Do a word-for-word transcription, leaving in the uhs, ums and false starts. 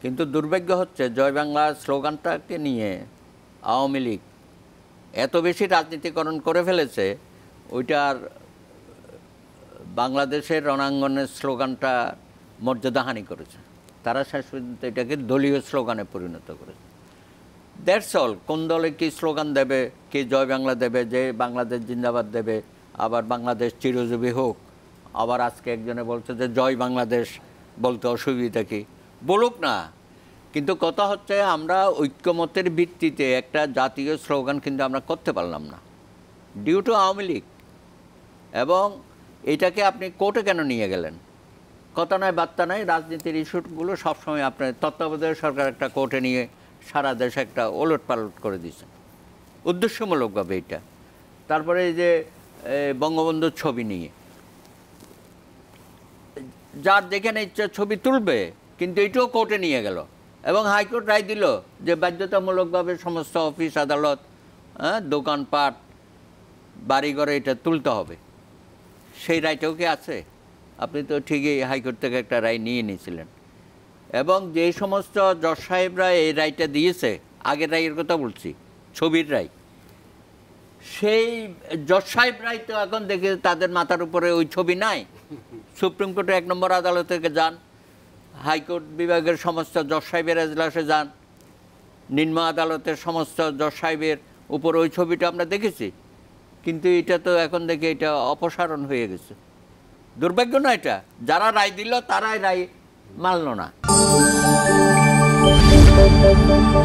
কিন্তু দুর্ভাগ্য হচ্ছে জয় বাংলা স্লোগানটাকে নিয়ে আওয়ামী লীগ এত বেশি রাজনীতিকরণ করে ফেলেছে, ওইটার বাংলাদেশের রণাঙ্গনের স্লোগানটা মর্যাদাহানি করেছে। তারা শেষ পর্যন্ত এটাকে দলীয় স্লোগানে পরিণত করেছে। That's all. কোন দলে কী স্লোগান দেবে, কে জয় বাংলা দেবে, যে বাংলাদেশ জিন্দাবাদ দেবে, আবার বাংলাদেশ চিরজীবী হোক, আবার আজকে একজনে বলছে যে জয় বাংলাদেশ বলতে অসুবিধা কি, বলুক না। কিন্তু কথা হচ্ছে আমরা ঐক্যমতের ভিত্তিতে একটা জাতীয় স্লোগান কিন্তু আমরা করতে পারলাম না, ডিউ টু আওয়ামী লীগ। এবং এটাকে আপনি কোর্টে কেন নিয়ে গেলেন? কথা নয় বার্তা নয়, রাজনীতির ইস্যুগুলো সবসময় আপনার তত্ত্বাবধায়ক সরকার একটা কোর্টে নিয়ে সারা দেশে একটা ওলট পালট করে দিয়েছেন উদ্দেশ্যমূলকভাবে এটা। তারপরে এই যে বঙ্গবন্ধুর ছবি নিয়ে যার যেখানে ইচ্ছা ছবি তুলবে, কিন্তু এটাও কোর্টে নিয়ে গেল এবং হাইকোর্ট রায় দিল যে বাধ্যতামূলকভাবে সমস্ত অফিস আদালত, হ্যাঁ, দোকানপাট, বাড়িঘরে এটা তুলতে হবে। সেই রায়টাও কি আছে? আপনি তো ঠিকই হাইকোর্ট থেকে একটা রায় নিয়ে নিয়েছিলেন। এবং যে সমস্ত জজ সাহেবরা এই রায়টা দিয়েছে, আগের রায়ের কথা বলছি, ছবির রায়, সেই জজ সাহেবরাই তো এখন দেখে তাদের মাথার উপরে ওই ছবি নাই। সুপ্রিম কোর্টে এক নম্বর আদালত থেকে যান, হাইকোর্ট বিভাগের সমস্ত জজ সাহেবের এজলাসে যান, নিম্ন আদালতের সমস্ত জজ সাহেবের উপর ওই ছবিটা আমরা দেখেছি। কিন্তু এটা তো এখন দেখে এটা অপসারণ হয়ে গেছে। দুর্ভাগ্য না এটা? যারা রায় দিল তারাই রায় মানল না।